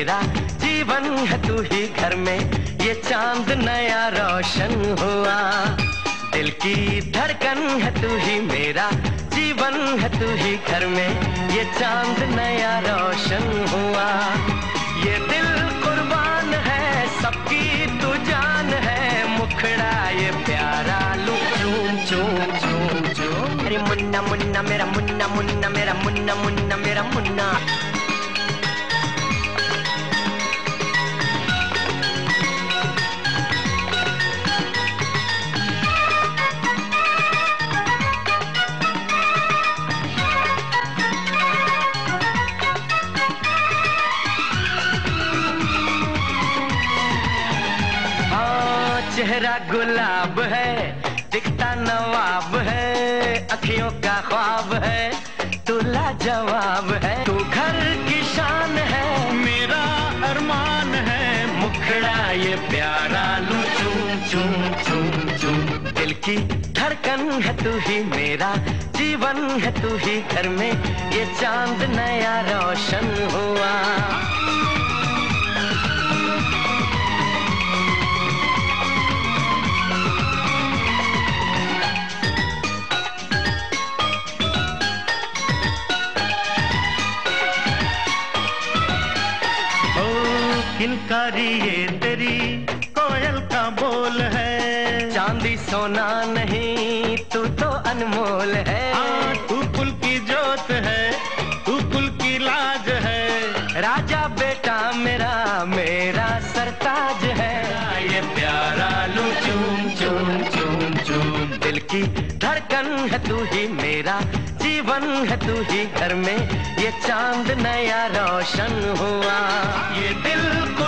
मेरा जीवन है तू ही घर में ये चांद नया रोशन हुआ। दिल की धड़कन है तू ही मेरा जीवन है तू ही घर में ये चांद नया रोशन हुआ। ये दिल कुर्बान है सबकी तू जान है मुखड़ा ये प्यारा लू चूम चूम चूम चूम। अरे मुन्ना मुन्ना मेरा मुन्ना मुन्ना मेरा मुन्ना मुन्ना मेरा मुन्ना। चेहरा गुलाब है दिखता नवाब है अखियों का ख्वाब है तू लाजवाब है। तू घर की शान है मेरा अरमान है मुखड़ा ये प्यारा लू चूम चूम चूम चूम। दिल की धड़कन है तू ही मेरा जीवन है तू ही घर में ये चांद नया रोशन हुआ। किनकारी ये तेरी कोयल का बोल है चांदी सोना नहीं तू तो अनमोल है। हाँ तू कुल की जोत है तू कुल की लाज है राजा बेटा मेरा मेरा सरताज है। ये प्यारा लू चूम चूम चूम चूम। दिल की धड़कन है तू ही मेरा जीवन है तू ही घर में ये चांद नया रोशन हुआ। ये दिल